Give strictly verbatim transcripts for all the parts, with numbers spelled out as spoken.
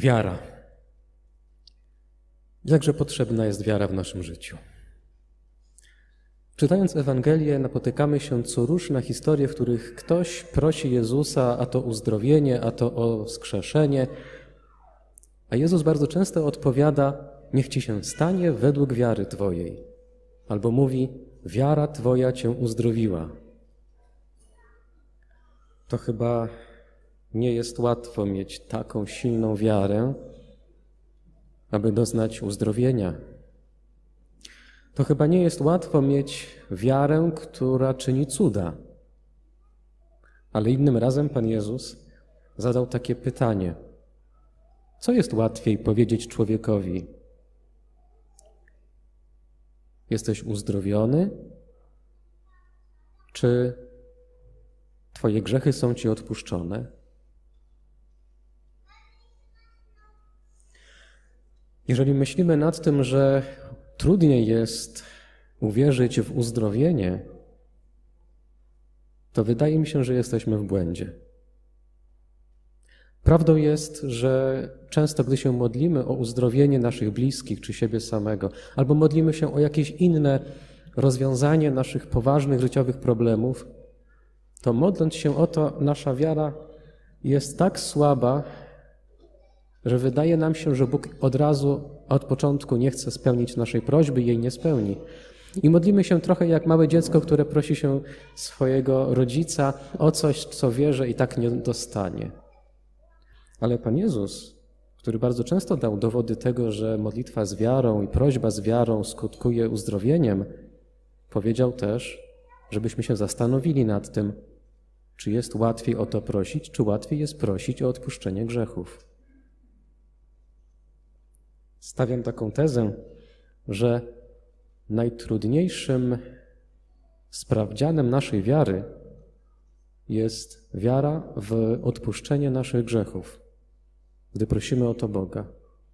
Wiara. Jakże potrzebna jest wiara w naszym życiu. Czytając Ewangelię, napotykamy się co rusz na historie, w których ktoś prosi Jezusa a to uzdrowienie, a to o wskrzeszenie, a Jezus bardzo często odpowiada: niech ci się stanie według wiary twojej. Albo mówi: wiara twoja cię uzdrowiła. To chyba nie jest łatwo mieć taką silną wiarę, aby doznać uzdrowienia. To chyba nie jest łatwo mieć wiarę, która czyni cuda. Ale innym razem Pan Jezus zadał takie pytanie: co jest łatwiej powiedzieć człowiekowi? Jesteś uzdrowiony? Czy twoje grzechy są ci odpuszczone? Jeżeli myślimy nad tym, że trudniej jest uwierzyć w uzdrowienie, to wydaje mi się, że jesteśmy w błędzie. Prawdą jest, że często, gdy się modlimy o uzdrowienie naszych bliskich czy siebie samego, albo modlimy się o jakieś inne rozwiązanie naszych poważnych życiowych problemów, to modląc się o to, nasza wiara jest tak słaba, że wydaje nam się, że Bóg od razu, od początku nie chce spełnić naszej prośby i jej nie spełni. I modlimy się trochę jak małe dziecko, które prosi się swojego rodzica o coś, co wie, że i tak nie dostanie. Ale Pan Jezus, który bardzo często dał dowody tego, że modlitwa z wiarą i prośba z wiarą skutkuje uzdrowieniem, powiedział też, żebyśmy się zastanowili nad tym, czy jest łatwiej o to prosić, czy łatwiej jest prosić o odpuszczenie grzechów. Stawiam taką tezę, że najtrudniejszym sprawdzianem naszej wiary jest wiara w odpuszczenie naszych grzechów, gdy prosimy o to Boga.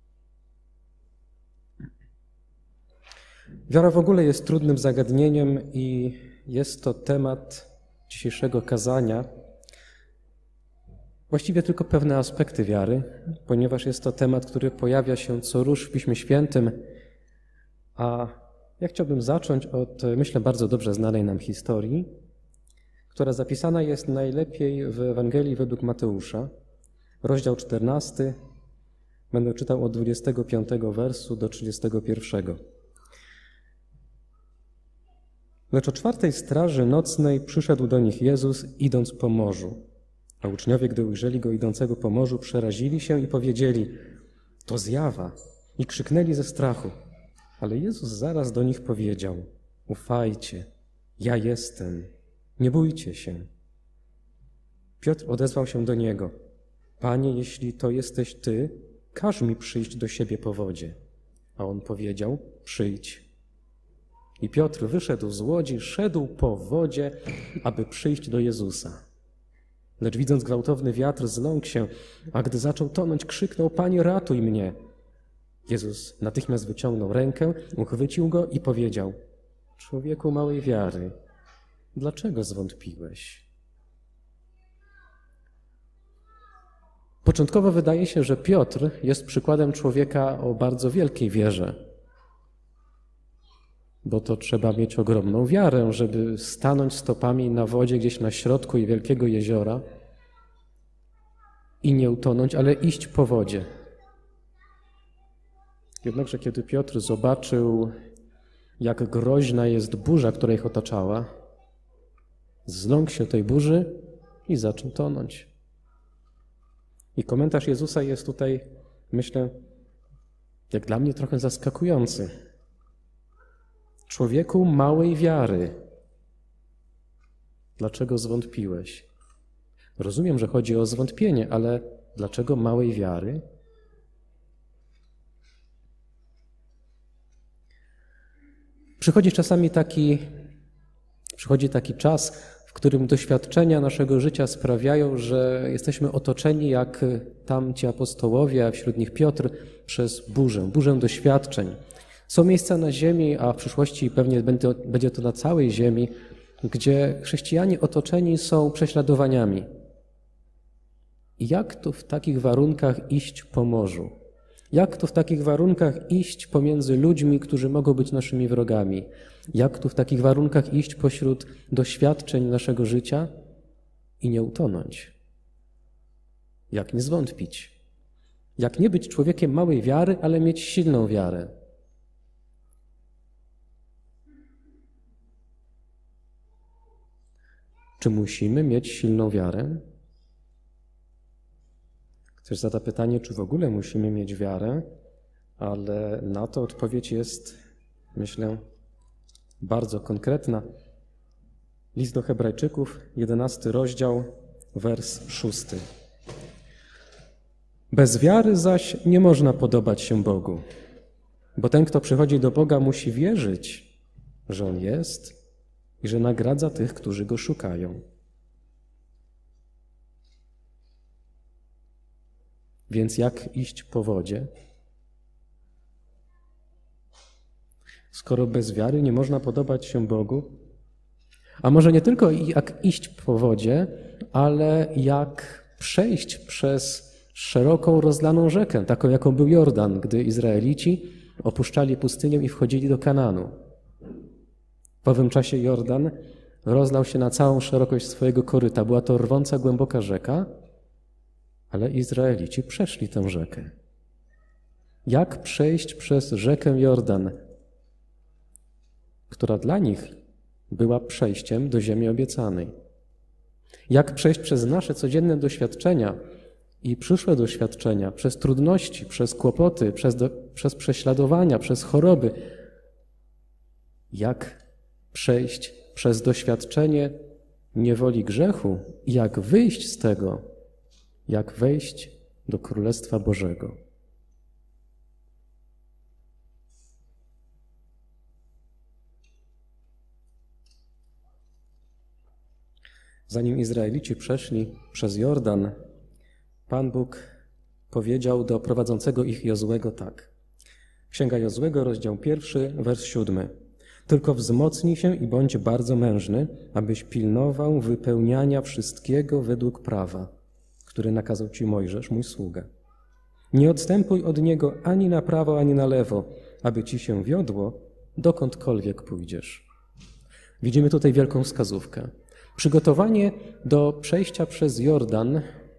Wiara w ogóle jest trudnym zagadnieniem i jest to temat dzisiejszego kazania. Właściwie tylko pewne aspekty wiary, ponieważ jest to temat, który pojawia się co rusz w Piśmie Świętym, a ja chciałbym zacząć od, myślę, bardzo dobrze znanej nam historii, która zapisana jest najlepiej w Ewangelii według Mateusza, rozdział czternasty, będę czytał od dwudziestego piątego wersu do trzydziestego pierwszego. Lecz o czwartej straży nocnej przyszedł do nich Jezus, idąc po morzu. A uczniowie, gdy ujrzeli Go idącego po morzu, przerazili się i powiedzieli: to zjawa, i krzyknęli ze strachu. Ale Jezus zaraz do nich powiedział: ufajcie, ja jestem, nie bójcie się. Piotr odezwał się do Niego: Panie, jeśli to jesteś Ty, każ mi przyjść do siebie po wodzie. A On powiedział: przyjdź. I Piotr wyszedł z łodzi, szedł po wodzie, aby przyjść do Jezusa. Lecz widząc gwałtowny wiatr, zląkł się, a gdy zaczął tonąć, krzyknął: Panie, ratuj mnie! Jezus natychmiast wyciągnął rękę, uchwycił go i powiedział: człowieku małej wiary, dlaczego zwątpiłeś? Początkowo wydaje się, że Piotr jest przykładem człowieka o bardzo wielkiej wierze, bo to trzeba mieć ogromną wiarę, żeby stanąć stopami na wodzie gdzieś na środku wielkiego jeziora i nie utonąć, ale iść po wodzie. Jednakże kiedy Piotr zobaczył, jak groźna jest burza, która ich otaczała, zląkł się tej burzy i zaczął tonąć. I komentarz Jezusa jest tutaj, myślę, jak dla mnie trochę zaskakujący. Człowieku małej wiary, dlaczego zwątpiłeś? Rozumiem, że chodzi o zwątpienie, ale dlaczego małej wiary? Przychodzi czasami taki, przychodzi taki czas, w którym doświadczenia naszego życia sprawiają, że jesteśmy otoczeni jak tamci apostołowie, a wśród nich Piotr, przez burzę, burzę doświadczeń. Są miejsca na ziemi, a w przyszłości pewnie będzie to na całej ziemi, gdzie chrześcijanie otoczeni są prześladowaniami. jak tu w takich warunkach iść po morzu? Jak tu w takich warunkach iść pomiędzy ludźmi, którzy mogą być naszymi wrogami? Jak tu w takich warunkach iść pośród doświadczeń naszego życia i nie utonąć? Jak nie zwątpić? Jak nie być człowiekiem małej wiary, ale mieć silną wiarę? Czy musimy mieć silną wiarę? Ktoś zada pytanie, czy w ogóle musimy mieć wiarę, ale na to odpowiedź jest, myślę, bardzo konkretna. List do Hebrajczyków, jedenasty rozdział, wers szósty. Bez wiary zaś nie można podobać się Bogu, bo ten, kto przychodzi do Boga, musi wierzyć, że On jest i że nagradza tych, którzy Go szukają. Więc jak iść po wodzie? Skoro bez wiary nie można podobać się Bogu, a może nie tylko jak iść po wodzie, ale jak przejść przez szeroką, rozlaną rzekę, taką jaką był Jordan, gdy Izraelici opuszczali pustynię i wchodzili do Kanaanu. W owym czasie Jordan rozlał się na całą szerokość swojego koryta. Była to rwąca, głęboka rzeka, ale Izraelici przeszli tę rzekę. Jak przejść przez rzekę Jordan, która dla nich była przejściem do ziemi obiecanej? Jak przejść przez nasze codzienne doświadczenia i przyszłe doświadczenia, przez trudności, przez kłopoty, przez, do, przez prześladowania, przez choroby? Jak przejść przez doświadczenie niewoli grzechu i jak wyjść z tego, jak wejść do Królestwa Bożego? Zanim Izraelici przeszli przez Jordan, Pan Bóg powiedział do prowadzącego ich Jozłego tak. Księga Jozłego, rozdział pierwszy, wers siódmy. Tylko wzmocnij się i bądź bardzo mężny, abyś pilnował wypełniania wszystkiego według prawa, który nakazał ci Mojżesz, mój sługa. Nie odstępuj od niego ani na prawo, ani na lewo, aby ci się wiodło, dokądkolwiek pójdziesz. Widzimy tutaj wielką wskazówkę. Przygotowanie do przejścia przez Jordan,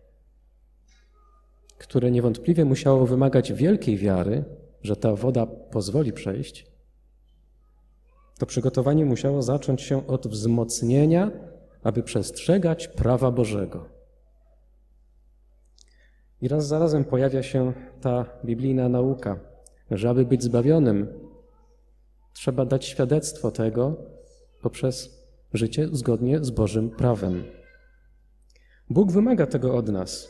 które niewątpliwie musiało wymagać wielkiej wiary, że ta woda pozwoli przejść, to przygotowanie musiało zacząć się od wzmocnienia, aby przestrzegać prawa Bożego. I raz za razem pojawia się ta biblijna nauka, że aby być zbawionym, trzeba dać świadectwo tego poprzez życie zgodnie z Bożym prawem. Bóg wymaga tego od nas.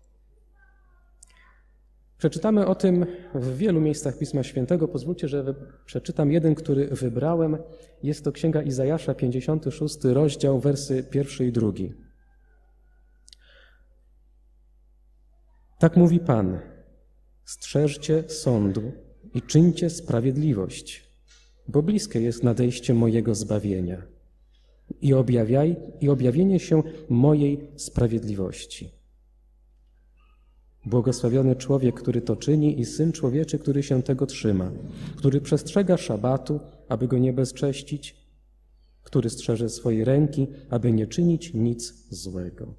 Przeczytamy o tym w wielu miejscach Pisma Świętego. Pozwólcie, że przeczytam jeden, który wybrałem. Jest to Księga Izajasza, pięćdziesiąty szósty rozdział, wersy pierwszy i drugi. Tak mówi Pan, strzeżcie sądu i czyńcie sprawiedliwość, bo bliskie jest nadejście mojego zbawienia i, objawiaj, i objawienie się mojej sprawiedliwości. Błogosławiony człowiek, który to czyni i Syn Człowieczy, który się tego trzyma, który przestrzega szabatu, aby go nie bezcześcić, który strzeże swojej ręki, aby nie czynić nic złego.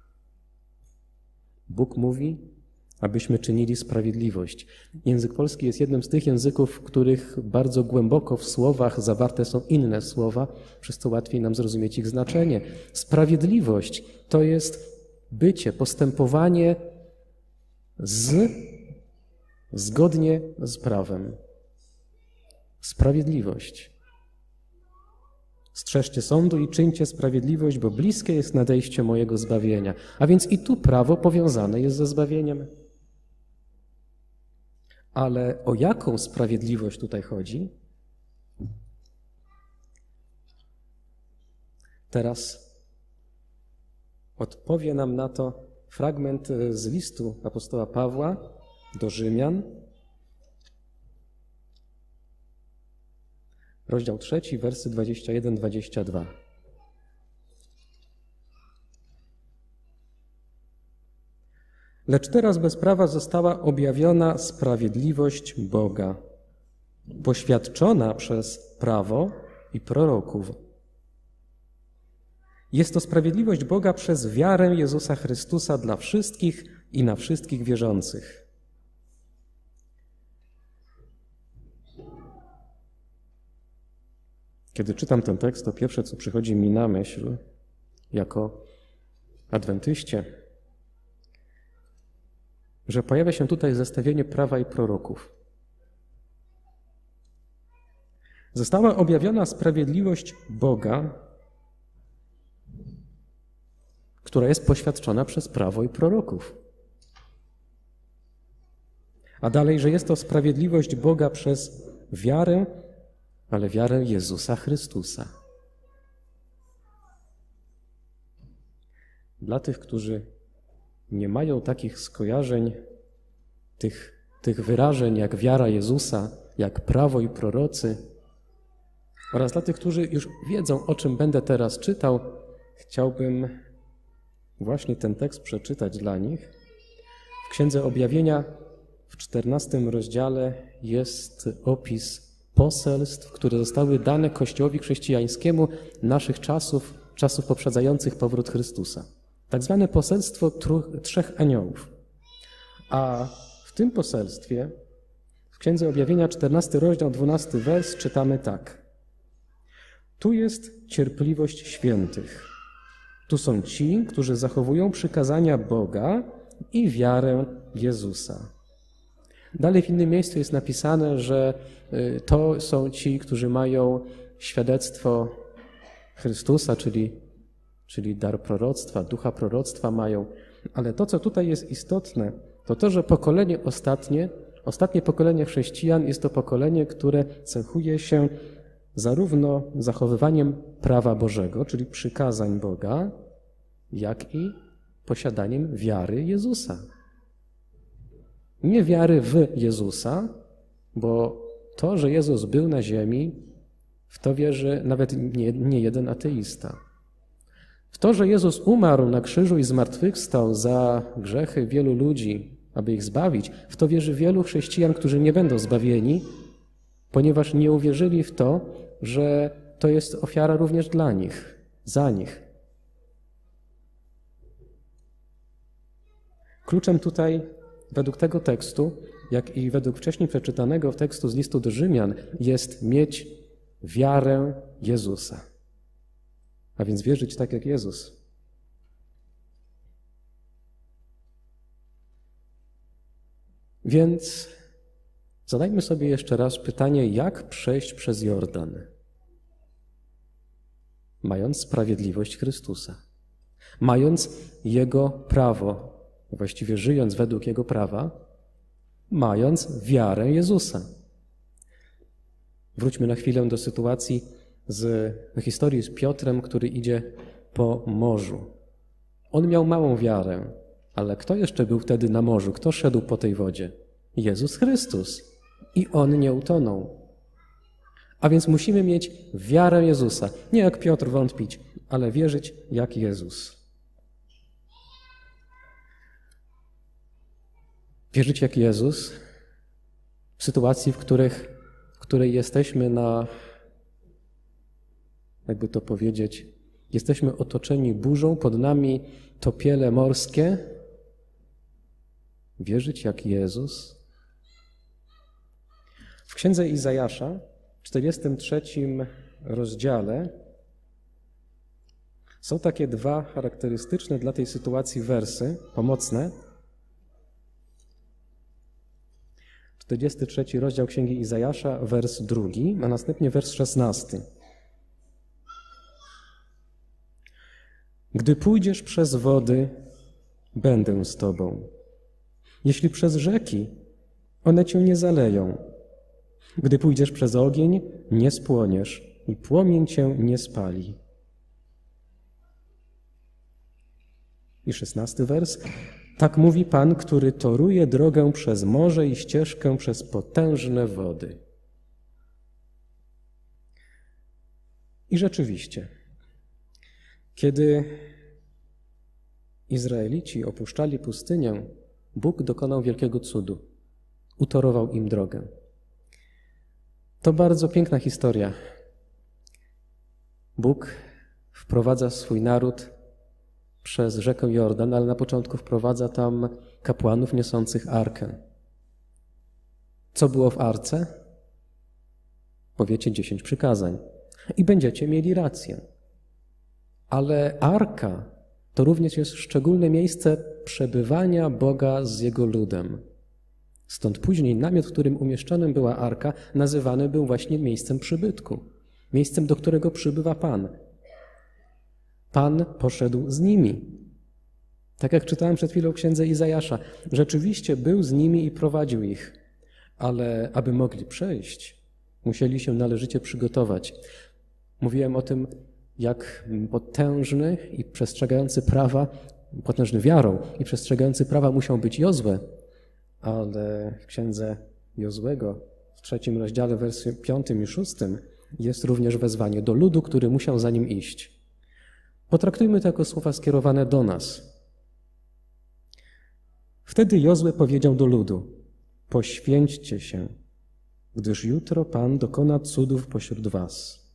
Bóg mówi, abyśmy czynili sprawiedliwość. Język polski jest jednym z tych języków, w których bardzo głęboko w słowach zawarte są inne słowa, przez co łatwiej nam zrozumieć ich znaczenie. Sprawiedliwość to jest bycie, postępowanie z, zgodnie z prawem. Sprawiedliwość. Strzeżcie sądu i czyńcie sprawiedliwość, bo bliskie jest nadejście mojego zbawienia. A więc i tu prawo powiązane jest ze zbawieniem. Ale o jaką sprawiedliwość tutaj chodzi? Teraz odpowie nam na to fragment z listu apostoła Pawła do Rzymian, rozdział trzeci, wersy dwadzieścia jeden do dwudziestego drugiego. Lecz teraz bez prawa została objawiona sprawiedliwość Boga, poświadczona przez prawo i proroków. Jest to sprawiedliwość Boga przez wiarę Jezusa Chrystusa dla wszystkich i na wszystkich wierzących. Kiedy czytam ten tekst, to pierwsze, co przychodzi mi na myśl, jako adwentyście, że pojawia się tutaj zestawienie prawa i proroków. Została objawiona sprawiedliwość Boga, która jest poświadczona przez prawo i proroków. A dalej, że jest to sprawiedliwość Boga przez wiarę, ale wiarę Jezusa Chrystusa. Dla tych, którzy nie mają takich skojarzeń, tych, tych wyrażeń jak wiara Jezusa, jak prawo i prorocy, oraz dla tych, którzy już wiedzą, o czym będę teraz czytał, chciałbym właśnie ten tekst przeczytać dla nich. W Księdze Objawienia w czternastym rozdziale jest opis poselstw, które zostały dane Kościołowi chrześcijańskiemu naszych czasów, czasów poprzedzających powrót Chrystusa. Tak zwane poselstwo trzech aniołów. A w tym poselstwie, w Księdze Objawienia, czternasty rozdział, dwunasty wers, czytamy tak. Tu jest cierpliwość świętych. Tu są ci, którzy zachowują przykazania Boga i wiarę Jezusa. Dalej w innym miejscu jest napisane, że to są ci, którzy mają świadectwo Chrystusa, czyli, czyli dar proroctwa, ducha proroctwa mają. Ale to, co tutaj jest istotne, to to, że pokolenie ostatnie, ostatnie pokolenie chrześcijan jest to pokolenie, które cechuje się zarówno zachowywaniem prawa Bożego, czyli przykazań Boga, jak i posiadaniem wiary Jezusa. Nie wiary w Jezusa, bo to, że Jezus był na ziemi, w to wierzy nawet nie, nie jeden ateista. W to, że Jezus umarł na krzyżu i zmartwychwstał za grzechy wielu ludzi, aby ich zbawić, w to wierzy wielu chrześcijan, którzy nie będą zbawieni, ponieważ nie uwierzyli w to, że to jest ofiara również dla nich, za nich. Kluczem tutaj, według tego tekstu, jak i według wcześniej przeczytanego tekstu z listu do Rzymian, jest mieć wiarę Jezusa. A więc wierzyć tak jak Jezus. Więc zadajmy sobie jeszcze raz pytanie, jak przejść przez Jordan, mając sprawiedliwość Chrystusa, mając Jego prawo, właściwie żyjąc według Jego prawa, mając wiarę Jezusa. Wróćmy na chwilę do sytuacji, z do historii z Piotrem, który idzie po morzu. On miał małą wiarę, ale kto jeszcze był wtedy na morzu? Kto szedł po tej wodzie? Jezus Chrystus. I On nie utonął. A więc musimy mieć wiarę Jezusa. Nie jak Piotr wątpić, ale wierzyć jak Jezus. Wierzyć jak Jezus w sytuacji, w, których, w której jesteśmy na, jakby to powiedzieć, jesteśmy otoczeni burzą, pod nami topiele morskie. Wierzyć jak Jezus. W Księdze Izajasza, w czterdziestym trzecim rozdziale, są takie dwa charakterystyczne dla tej sytuacji wersy, pomocne. czterdziesty trzeci rozdział Księgi Izajasza, wers drugi, a następnie wers szesnasty. Gdy pójdziesz przez wody, będę z tobą. Jeśli przez rzeki, one cię nie zaleją. Gdy pójdziesz przez ogień, nie spłoniesz i płomień cię nie spali. I szesnasty wers. Tak mówi Pan, który toruje drogę przez morze i ścieżkę przez potężne wody. I rzeczywiście, kiedy Izraelici opuszczali pustynię Bóg dokonał wielkiego cudu. Utorował im drogę. To bardzo piękna historia. Bóg wprowadza swój naród przez rzekę Jordan, ale na początku wprowadza tam kapłanów niosących arkę. Co było w arce? Powiecie dziesięć przykazań. I będziecie mieli rację. Ale arka to również jest szczególne miejsce przebywania Boga z Jego ludem. Stąd później namiot, w którym umieszczonym była arka, nazywany był właśnie miejscem przybytku. Miejscem, do którego przybywa Pan. Pan poszedł z nimi. Tak jak czytałem przed chwilą w księdze Izajasza, rzeczywiście był z nimi i prowadził ich, ale aby mogli przejść, musieli się należycie przygotować. Mówiłem o tym, jak potężny i przestrzegający prawa, potężny wiarą i przestrzegający prawa musiał być Jozue, ale w księdze Jozłego w trzecim rozdziale, wersji piątym i szóstym jest również wezwanie do ludu, który musiał za nim iść. Potraktujmy to jako słowa skierowane do nas. Wtedy Jozue powiedział do ludu: poświęćcie się, gdyż jutro Pan dokona cudów pośród was.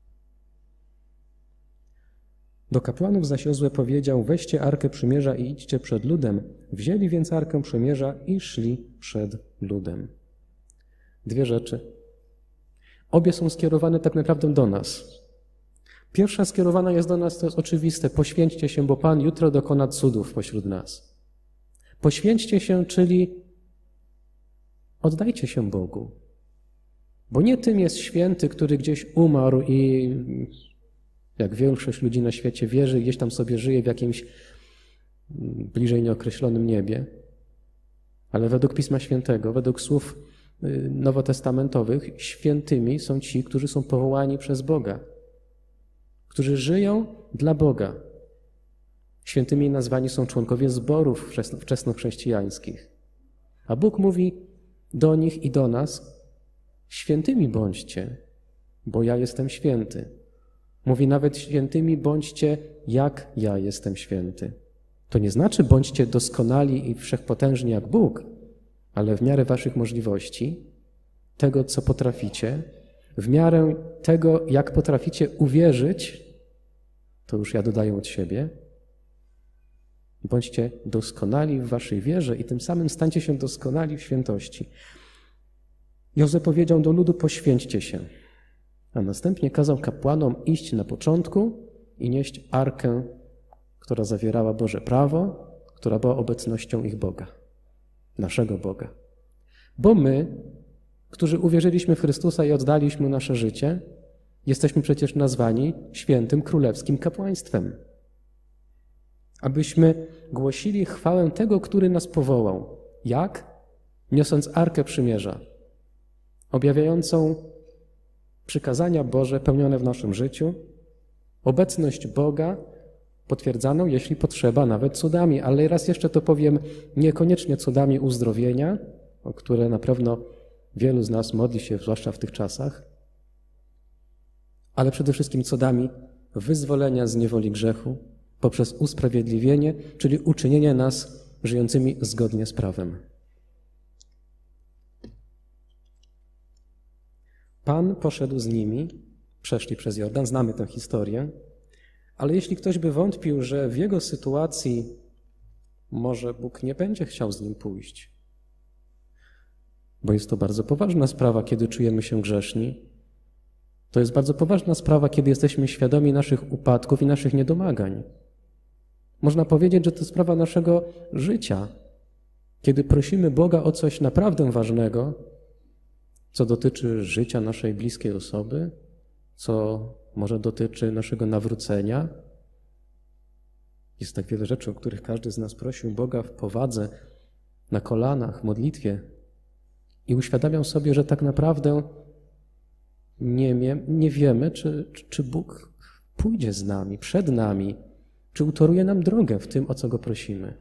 Do kapłanów zaś Jozue powiedział: weźcie Arkę Przymierza i idźcie przed ludem. Wzięli więc Arkę Przymierza i szli przed ludem. Dwie rzeczy. Obie są skierowane tak naprawdę do nas. Pierwsza skierowana jest do nas, to jest oczywiste. Poświęćcie się, bo Pan jutro dokona cudów pośród nas. Poświęćcie się, czyli oddajcie się Bogu. Bo nie tym jest święty, który gdzieś umarł i jak większość ludzi na świecie wierzy, gdzieś tam sobie żyje w jakimś bliżej nieokreślonym niebie. Ale według Pisma Świętego, według słów nowotestamentowych, świętymi są ci, którzy są powołani przez Boga, którzy żyją dla Boga. Świętymi nazwani są członkowie zborów wczesnochrześcijańskich. A Bóg mówi do nich i do nas: świętymi bądźcie, bo ja jestem święty. Mówi nawet: świętymi bądźcie, jak ja jestem święty. To nie znaczy bądźcie doskonali i wszechpotężni jak Bóg, ale w miarę waszych możliwości, tego, co potraficie, w miarę tego, jak potraficie uwierzyć, to już ja dodaję od siebie, bądźcie doskonali w waszej wierze i tym samym stańcie się doskonali w świętości. Jozue powiedział do ludu: poświęćcie się, a następnie kazał kapłanom iść na początku i nieść arkę, która zawierała Boże prawo, która była obecnością ich Boga, naszego Boga. Bo my, którzy uwierzyliśmy w Chrystusa i oddaliśmy nasze życie, jesteśmy przecież nazwani świętym królewskim kapłaństwem, abyśmy głosili chwałę tego, który nas powołał. Jak? Niosąc Arkę Przymierza, objawiającą przykazania Boże pełnione w naszym życiu, obecność Boga potwierdzaną, jeśli potrzeba, nawet cudami. Ale raz jeszcze to powiem, niekoniecznie cudami uzdrowienia, o które na pewno wielu z nas modli się, zwłaszcza w tych czasach, ale przede wszystkim cudami wyzwolenia z niewoli grzechu poprzez usprawiedliwienie, czyli uczynienie nas żyjącymi zgodnie z prawem. Pan poszedł z nimi, przeszli przez Jordan, znamy tę historię, ale jeśli ktoś by wątpił, że w jego sytuacji może Bóg nie będzie chciał z nim pójść, bo jest to bardzo poważna sprawa, kiedy czujemy się grzeszni, to jest bardzo poważna sprawa, kiedy jesteśmy świadomi naszych upadków i naszych niedomagań. Można powiedzieć, że to sprawa naszego życia, kiedy prosimy Boga o coś naprawdę ważnego, co dotyczy życia naszej bliskiej osoby, co może dotyczy naszego nawrócenia. Jest tak wiele rzeczy, o których każdy z nas prosił Boga w powadze, na kolanach, w modlitwie i uświadamiam sobie, że tak naprawdę nie, nie wiemy, czy, czy Bóg pójdzie z nami, przed nami, czy utoruje nam drogę w tym, o co Go prosimy.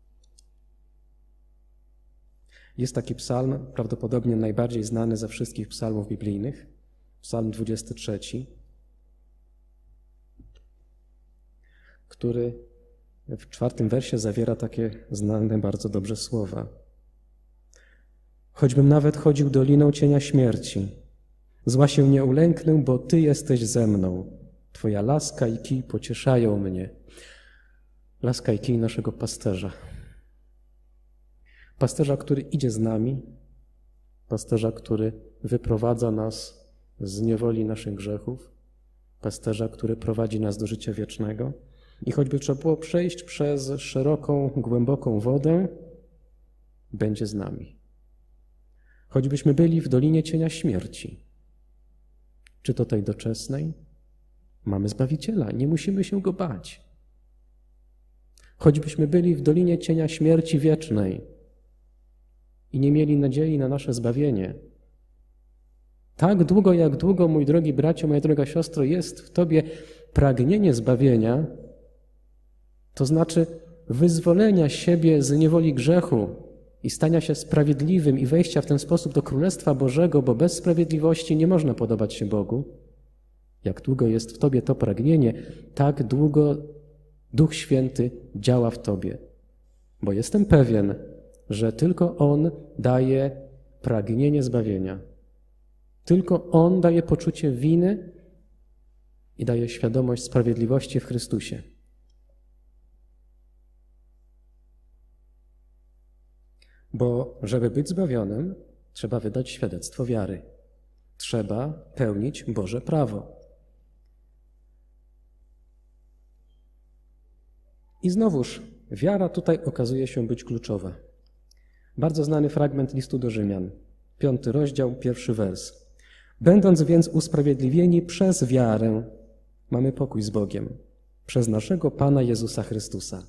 Jest taki psalm, prawdopodobnie najbardziej znany ze wszystkich psalmów biblijnych, psalm dwudziesty trzeci, który w czwartym wersie zawiera takie znane bardzo dobrze słowa. Choćbym nawet chodził doliną cienia śmierci, zła się nie ulęknę, bo Ty jesteś ze mną. Twoja laska i kij pocieszają mnie. Laska i kij naszego pasterza. Pasterza, który idzie z nami, pasterza, który wyprowadza nas z niewoli naszych grzechów, pasterza, który prowadzi nas do życia wiecznego. I choćby trzeba było przejść przez szeroką, głęboką wodę, będzie z nami. Choćbyśmy byli w dolinie cienia śmierci, czy to tej doczesnej, mamy Zbawiciela, nie musimy się Go bać. Choćbyśmy byli w dolinie cienia śmierci wiecznej i nie mieli nadziei na nasze zbawienie, tak długo, jak długo, mój drogi bracie, moja droga siostro, jest w Tobie pragnienie zbawienia, to znaczy wyzwolenia siebie z niewoli grzechu i stania się sprawiedliwym i wejścia w ten sposób do Królestwa Bożego, bo bez sprawiedliwości nie można podobać się Bogu. Jak długo jest w Tobie to pragnienie, tak długo Duch Święty działa w Tobie. Bo jestem pewien, że tylko On daje pragnienie zbawienia. Tylko On daje poczucie winy i daje świadomość sprawiedliwości w Chrystusie. Bo żeby być zbawionym, trzeba wydać świadectwo wiary. Trzeba pełnić Boże prawo. I znowuż wiara tutaj okazuje się być kluczowa. Bardzo znany fragment listu do Rzymian, piąty rozdział, pierwszy wers. Będąc więc usprawiedliwieni przez wiarę, mamy pokój z Bogiem, przez naszego Pana Jezusa Chrystusa.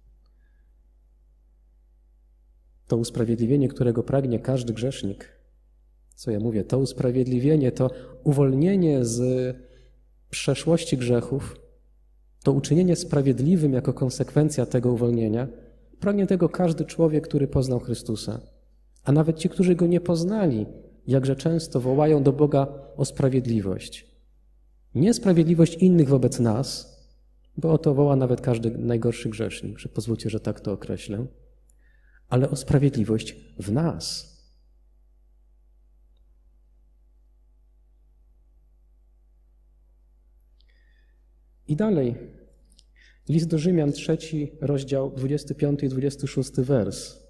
To usprawiedliwienie, którego pragnie każdy grzesznik. Co ja mówię? To usprawiedliwienie, to uwolnienie z przeszłości grzechów, to uczynienie sprawiedliwym jako konsekwencja tego uwolnienia, pragnie tego każdy człowiek, który poznał Chrystusa. A nawet ci, którzy Go nie poznali, jakże często wołają do Boga o sprawiedliwość. Nie sprawiedliwość innych wobec nas, bo o to woła nawet każdy najgorszy grzesznik, że pozwólcie, że tak to określę, ale o sprawiedliwość w nas. I dalej, list do Rzymian, trzeci rozdział, dwudziesty piąty i dwudziesty szósty wers.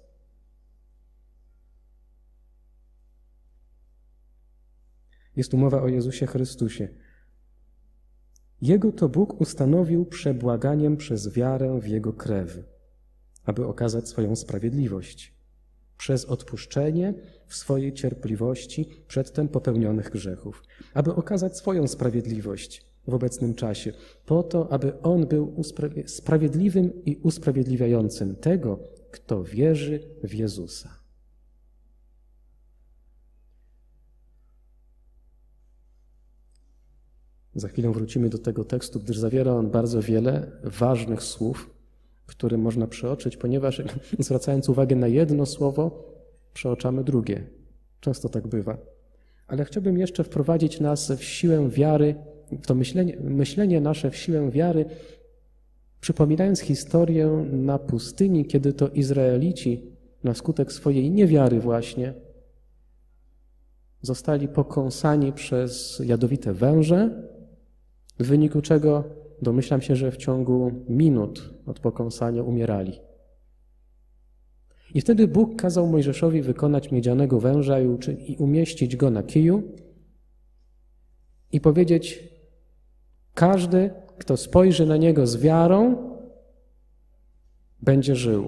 Jest tu mowa o Jezusie Chrystusie. Jego to Bóg ustanowił przebłaganiem przez wiarę w Jego krew, aby okazać swoją sprawiedliwość, przez odpuszczenie w swojej cierpliwości przedtem popełnionych grzechów, aby okazać swoją sprawiedliwość w obecnym czasie, po to, aby On był sprawiedliwym i usprawiedliwiającym tego, kto wierzy w Jezusa. Za chwilę wrócimy do tego tekstu, gdyż zawiera on bardzo wiele ważnych słów, które można przeoczyć, ponieważ zwracając uwagę na jedno słowo, przeoczamy drugie. Często tak bywa. Ale chciałbym jeszcze wprowadzić nas w siłę wiary, w to myślenie, myślenie nasze w siłę wiary, przypominając historię na pustyni, kiedy to Izraelici na skutek swojej niewiary właśnie zostali pokąsani przez jadowite węże, w wyniku czego domyślam się, że w ciągu minut od pokąsania umierali. I wtedy Bóg kazał Mojżeszowi wykonać miedzianego węża i umieścić go na kiju i powiedzieć: każdy, kto spojrzy na niego z wiarą, będzie żył.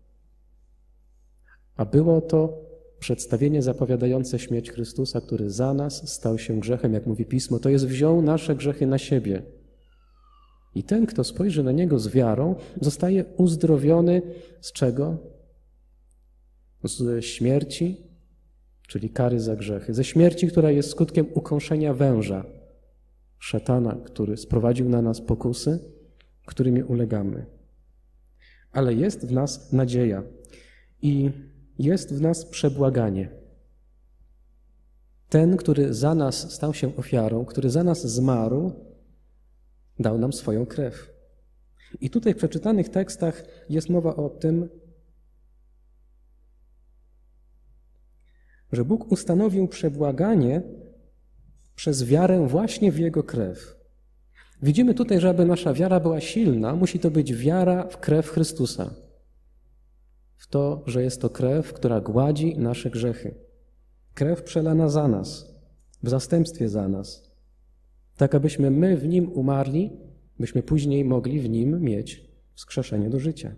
A było to przedstawienie zapowiadające śmierć Chrystusa, który za nas stał się grzechem, jak mówi Pismo, to jest wziął nasze grzechy na siebie. I ten, kto spojrzy na Niego z wiarą, zostaje uzdrowiony z czego? Z śmierci, czyli kary za grzechy. Ze śmierci, która jest skutkiem ukąszenia węża, szatana, który sprowadził na nas pokusy, którymi ulegamy. Ale jest w nas nadzieja i jest w nas przebłaganie. Ten, który za nas stał się ofiarą, który za nas zmarł, dał nam swoją krew. I tutaj w przeczytanych tekstach jest mowa o tym, że Bóg ustanowił przebłaganie przez wiarę właśnie w Jego krew. Widzimy tutaj, że aby nasza wiara była silna, musi to być wiara w krew Chrystusa. W to, że jest to krew, która gładzi nasze grzechy. Krew przelana za nas, w zastępstwie za nas. Tak, abyśmy my w Nim umarli, byśmy później mogli w Nim mieć wskrzeszenie do życia.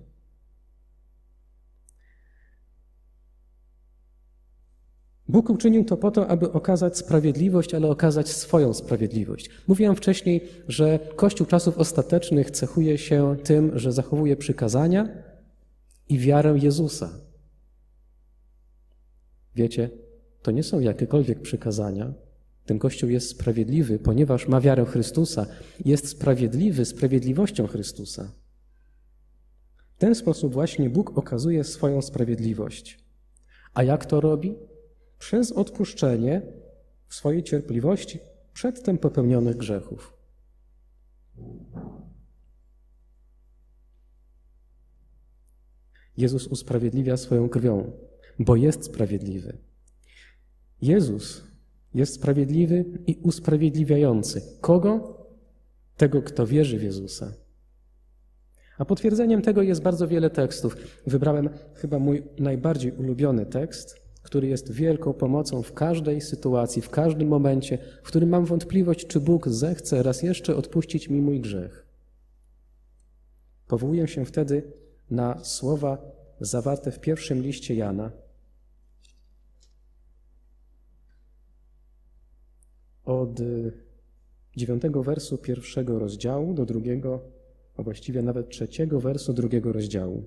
Bóg uczynił to po to, aby okazać sprawiedliwość, ale okazać swoją sprawiedliwość. Mówiłem wcześniej, że Kościół czasów ostatecznych cechuje się tym, że zachowuje przykazania i wiarę Jezusa. Wiecie, to nie są jakiekolwiek przykazania. Ten Kościół jest sprawiedliwy, ponieważ ma wiarę Chrystusa. Jest sprawiedliwy sprawiedliwością Chrystusa. W ten sposób właśnie Bóg okazuje swoją sprawiedliwość. A jak to robi? Przez odpuszczenie w swojej cierpliwości przedtem popełnionych grzechów. Jezus usprawiedliwia swoją krwią, bo jest sprawiedliwy. Jezus jest sprawiedliwy i usprawiedliwiający. Kogo? Tego, kto wierzy w Jezusa. A potwierdzeniem tego jest bardzo wiele tekstów. Wybrałem chyba mój najbardziej ulubiony tekst, który jest wielką pomocą w każdej sytuacji, w każdym momencie, w którym mam wątpliwość, czy Bóg zechce raz jeszcze odpuścić mi mój grzech. Powołuję się wtedy na słowa zawarte w pierwszym liście Jana. Od dziewiątego wersu pierwszego rozdziału do drugiego, a właściwie nawet trzeciego wersu drugiego rozdziału.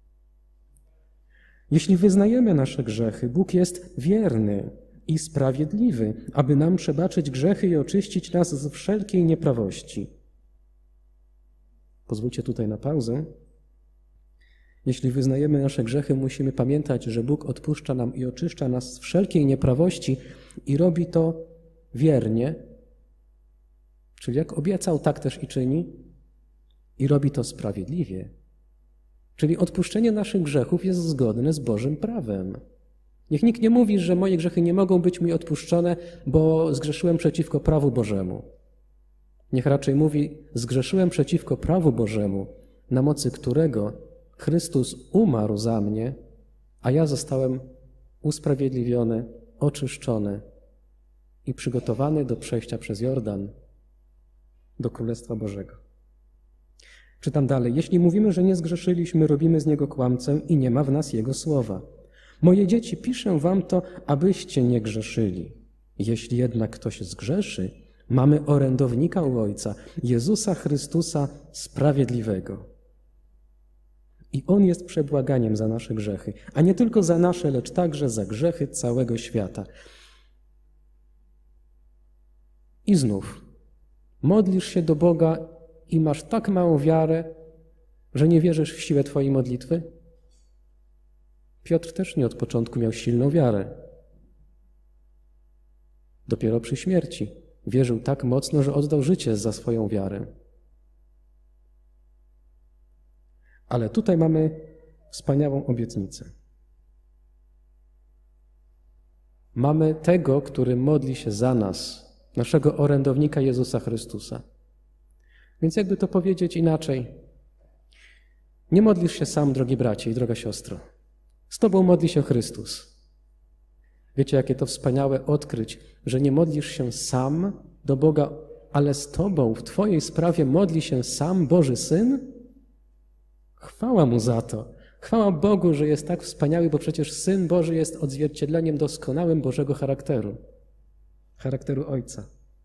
Jeśli wyznajemy nasze grzechy, Bóg jest wierny i sprawiedliwy, aby nam przebaczyć grzechy i oczyścić nas z wszelkiej nieprawości. Pozwólcie tutaj na pauzę. Jeśli wyznajemy nasze grzechy, musimy pamiętać, że Bóg odpuszcza nam i oczyszcza nas z wszelkiej nieprawości i robi to wiernie, czyli jak obiecał, tak też i czyni, i robi to sprawiedliwie. Czyli odpuszczenie naszych grzechów jest zgodne z Bożym prawem. Niech nikt nie mówi, że moje grzechy nie mogą być mi odpuszczone, bo zgrzeszyłem przeciwko prawu Bożemu. Niech raczej mówi, zgrzeszyłem przeciwko prawu Bożemu, na mocy którego Chrystus umarł za mnie, a ja zostałem usprawiedliwiony, oczyszczony i przygotowany do przejścia przez Jordan do Królestwa Bożego. Czytam dalej. Jeśli mówimy, że nie zgrzeszyliśmy, robimy z Niego kłamcę i nie ma w nas Jego słowa. Moje dzieci, piszę wam to, abyście nie grzeszyli. Jeśli jednak ktoś zgrzeszy, mamy orędownika u Ojca, Jezusa Chrystusa Sprawiedliwego. I On jest przebłaganiem za nasze grzechy, a nie tylko za nasze, lecz także za grzechy całego świata. I znów, modlisz się do Boga i masz tak małą wiarę, że nie wierzysz w siłę Twojej modlitwy? Piotr też nie od początku miał silną wiarę. Dopiero przy śmierci wierzył tak mocno, że oddał życie za swoją wiarę. Ale tutaj mamy wspaniałą obietnicę. Mamy tego, który modli się za nas, naszego orędownika Jezusa Chrystusa. Więc jakby to powiedzieć inaczej, nie modlisz się sam, drogi bracie i droga siostro. Z Tobą modli się Chrystus. Wiecie, jakie to wspaniałe odkryć, że nie modlisz się sam do Boga, ale z Tobą w Twojej sprawie modli się sam Boży Syn? Chwała Mu za to. Chwała Bogu, że jest tak wspaniały, bo przecież Syn Boży jest odzwierciedleniem doskonałym Bożego charakteru. Charakteru Ojca.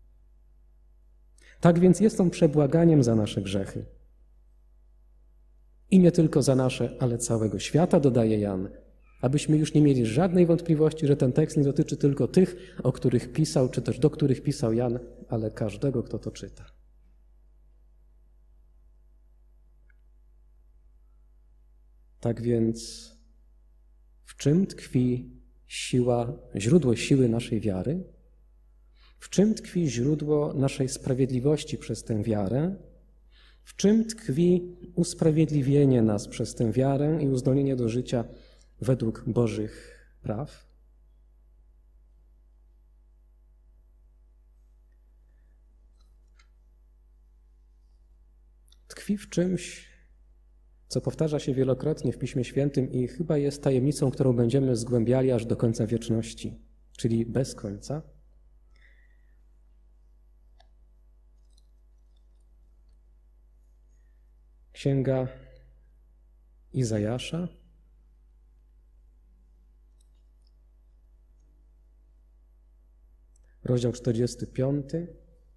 Tak więc jest On przebłaganiem za nasze grzechy. I nie tylko za nasze, ale całego świata, dodaje Jan, abyśmy już nie mieli żadnej wątpliwości, że ten tekst nie dotyczy tylko tych, o których pisał, czy też do których pisał Jan, ale każdego, kto to czyta. Tak więc w czym tkwi siła, źródło siły naszej wiary? W czym tkwi źródło naszej sprawiedliwości przez tę wiarę? W czym tkwi usprawiedliwienie nas przez tę wiarę i uzdolnienie do życia według Bożych praw? Tkwi w czymś, co powtarza się wielokrotnie w Piśmie Świętym i chyba jest tajemnicą, którą będziemy zgłębiali aż do końca wieczności, czyli bez końca. Księga Izajasza, rozdział czterdziesty piąty,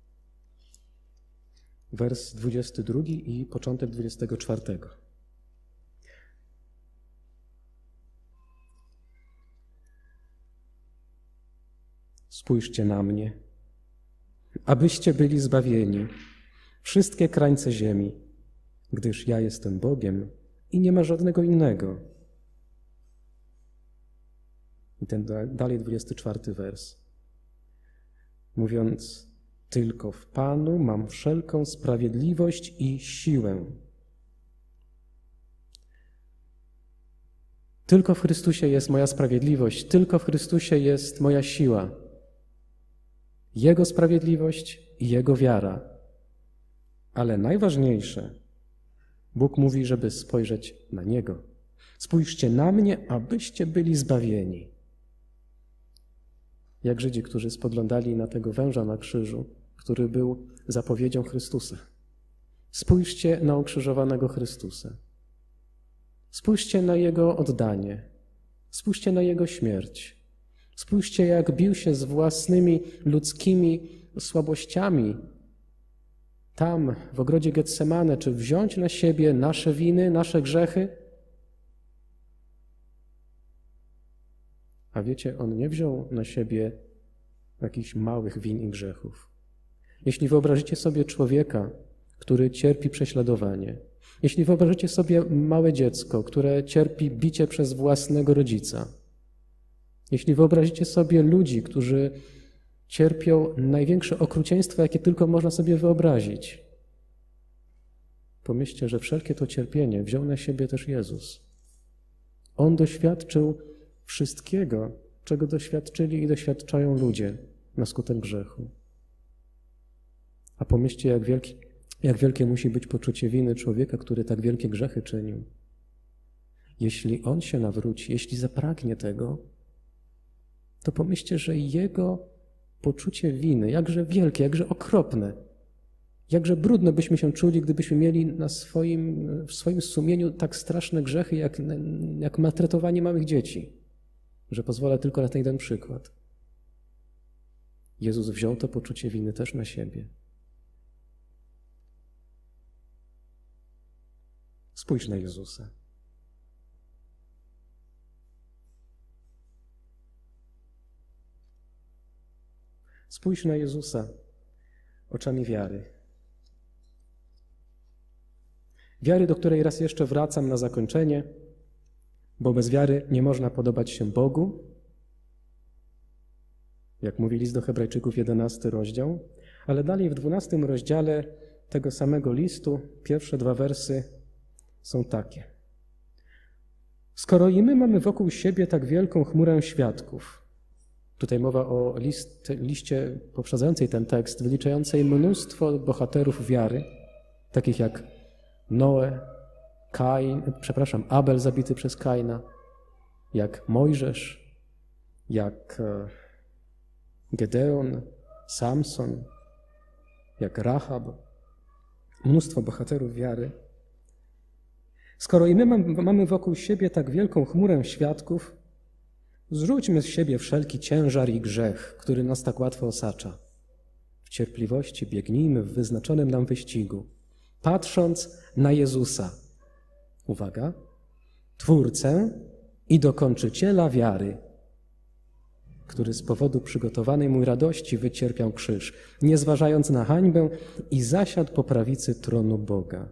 wers dwudziesty drugi i początek dwudziestego czwartego. Spójrzcie na mnie, abyście byli zbawieni, wszystkie krańce ziemi, gdyż ja jestem Bogiem i nie ma żadnego innego. I ten dalej dwudziesty czwarty wers. Mówiąc, tylko w Panu mam wszelką sprawiedliwość i siłę. Tylko w Chrystusie jest moja sprawiedliwość, tylko w Chrystusie jest moja siła. Jego sprawiedliwość i Jego wiara. Ale najważniejsze, Bóg mówi, żeby spojrzeć na Niego. Spójrzcie na mnie, abyście byli zbawieni. Jak Żydzi, którzy spoglądali na tego węża na krzyżu, który był zapowiedzią Chrystusa. Spójrzcie na ukrzyżowanego Chrystusa. Spójrzcie na Jego oddanie. Spójrzcie na Jego śmierć. Spójrzcie, jak bił się z własnymi ludzkimi słabościami tam, w ogrodzie Getsemane, czy wziąć na siebie nasze winy, nasze grzechy? A wiecie, On nie wziął na siebie jakichś małych win i grzechów. Jeśli wyobrażycie sobie człowieka, który cierpi prześladowanie, jeśli wyobrażycie sobie małe dziecko, które cierpi bicie przez własnego rodzica, jeśli wyobrazicie sobie ludzi, którzy cierpią największe okrucieństwo, jakie tylko można sobie wyobrazić, pomyślcie, że wszelkie to cierpienie wziął na siebie też Jezus. On doświadczył wszystkiego, czego doświadczyli i doświadczają ludzie na skutek grzechu. A pomyślcie, jak, wielki, jak wielkie musi być poczucie winy człowieka, który tak wielkie grzechy czynił. Jeśli on się nawróci, jeśli zapragnie tego, to pomyślcie, że jego poczucie winy, jakże wielkie, jakże okropne, jakże brudno byśmy się czuli, gdybyśmy mieli na swoim, w swoim sumieniu tak straszne grzechy, jak, jak maltretowanie małych dzieci. Że pozwolę tylko na ten jeden przykład. Jezus wziął to poczucie winy też na siebie. Spójrz na Jezusa. Spójrz na Jezusa oczami wiary. Wiary, do której raz jeszcze wracam na zakończenie, bo bez wiary nie można podobać się Bogu, jak mówi list do Hebrajczyków, jedenasty rozdział, ale dalej w dwunastym rozdziale tego samego listu pierwsze dwa wersy są takie. Skoro i my mamy wokół siebie tak wielką chmurę świadków, tutaj mowa o list, liście poprzedzającej ten tekst, wyliczającej mnóstwo bohaterów wiary, takich jak Noe, Kain, przepraszam, Abel zabity przez Kaina, jak Mojżesz, jak Gedeon, Samson, jak Rahab, mnóstwo bohaterów wiary. Skoro i my mamy wokół siebie tak wielką chmurę świadków, zrzućmy z siebie wszelki ciężar i grzech, który nas tak łatwo osacza. W cierpliwości biegnijmy w wyznaczonym nam wyścigu, patrząc na Jezusa. Uwaga, Twórcę i dokończyciela wiary, który z powodu przygotowanej mu radości wycierpiał krzyż, nie zważając na hańbę i zasiadł po prawicy tronu Boga.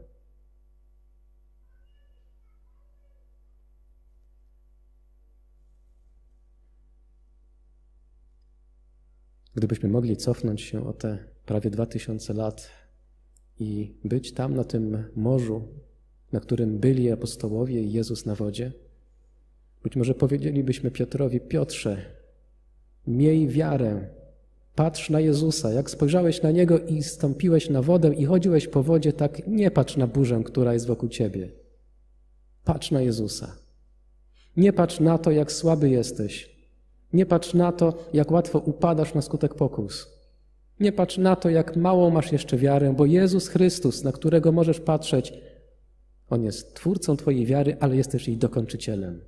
Gdybyśmy mogli cofnąć się o te prawie dwa tysiące lat i być tam na tym morzu, na którym byli apostołowie i Jezus na wodzie? Być może powiedzielibyśmy Piotrowi: Piotrze, miej wiarę, patrz na Jezusa. Jak spojrzałeś na Niego i stąpiłeś na wodę i chodziłeś po wodzie, tak nie patrz na burzę, która jest wokół ciebie. Patrz na Jezusa. Nie patrz na to, jak słaby jesteś. Nie patrz na to, jak łatwo upadasz na skutek pokus. Nie patrz na to, jak mało masz jeszcze wiarę, bo Jezus Chrystus, na którego możesz patrzeć, On jest twórcą twojej wiary, ale jest też jej dokończycielem.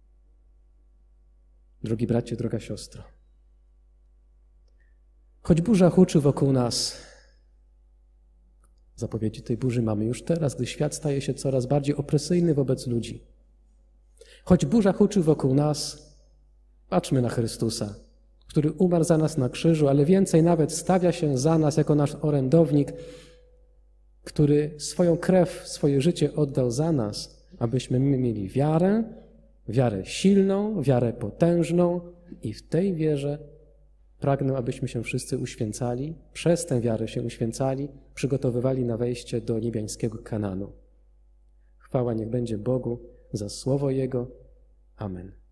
Drogi bracie, droga siostro, choć burza huczy wokół nas, zapowiedzi tej burzy mamy już teraz, gdy świat staje się coraz bardziej opresyjny wobec ludzi. Choć burza huczy wokół nas, patrzmy na Chrystusa, który umarł za nas na krzyżu, ale więcej nawet stawia się za nas jako nasz orędownik, który swoją krew, swoje życie oddał za nas, abyśmy my mieli wiarę, wiarę silną, wiarę potężną i w tej wierze pragnę, abyśmy się wszyscy uświęcali, przez tę wiarę się uświęcali, przygotowywali na wejście do niebiańskiego Kananu. Chwała niech będzie Bogu za słowo Jego. Amen.